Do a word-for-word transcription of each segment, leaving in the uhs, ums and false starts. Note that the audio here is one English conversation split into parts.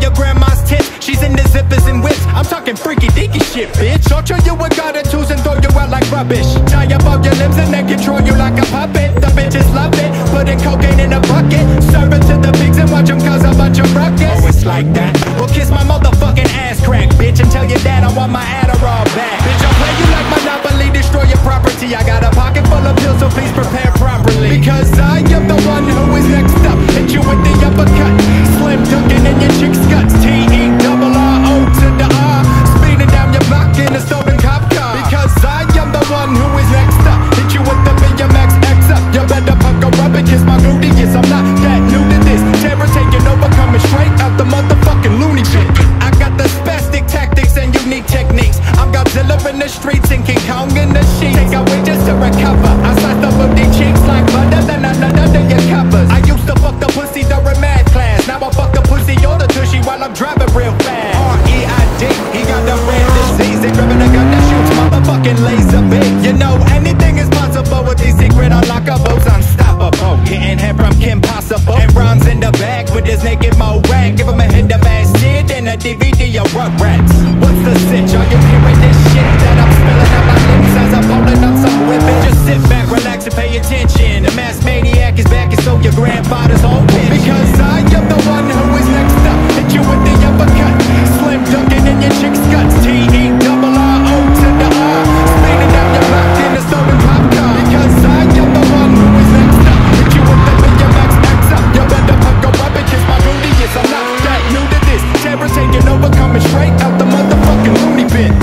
your grandma's tits. She's in the zippers and whips. I'm talking freaky deaky shit, bitch. I'll show you what got twos and throw you out like rubbish. Tie up all your limbs and then control you like a puppet. The bitches love it, putting cocaine in a bucket. Serve it to the pigs and watch them cause a bunch of ruckus. Oh, it's like that? Well, kiss my motherfucking ass crack, bitch, and tell your dad I want my Adderall back. Bitch, I'll play you like Monopoly, destroy your property. I got a pocket full of pills, so please prepare properly. Because I am the one who is next up. Hit you with the uppercut, slim dunking in your chick's guts. T E double R O to the R, speeding down your block in a stolen cop car. Because I am the one who is next up. Hit you with the B M X X up. You better pucker up and kiss my gluteus. I'm not that new to this. Terror taking over, coming straight out the motherfucking loony pit. I got the spastic tactics and unique techniques. I'm Godzilla in the streets and King Kong in the sheets. Take away just to recover. I slice the booty cheeks like butter, then I nut under your covers. I used to fuck the pussy during math class. Now I fuck the pussy or the tushy while I'm driving real fast. R E I D, he got the rare disease. They grabbing a gun that shoots motherfucking laser beam. You know anything is possible with these secret unlockables. Unstoppable, getting head from Kim Possible. And Ron's in the back with his naked mo rag. Give him a hit of ass shit and a D V D of Rugrats. What's the sitch? Are you hearing this shit that I'm spilling out my lips as I'm pulling up some women? Just sit back, relax and pay attention. The mass maniac is back and so your grandfather's whole bitch. Because I am the one who is next up. Hit you with the uppercut, slim dunking in your chick's guts. T E double R O to the R, speeding down your block in a stolen pop car. Because I am the one who is next up. Hit you with the B M X X up. You better pucker up and kiss my gluteus. I'm not that new to this. Terror taking over, coming straight out the motherfucking loony bin.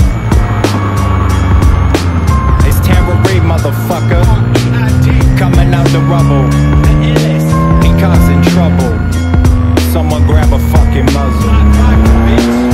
It's Tara Reid, motherfucker, coming out the rubble. He causing trouble. Someone grab a fucking muzzle.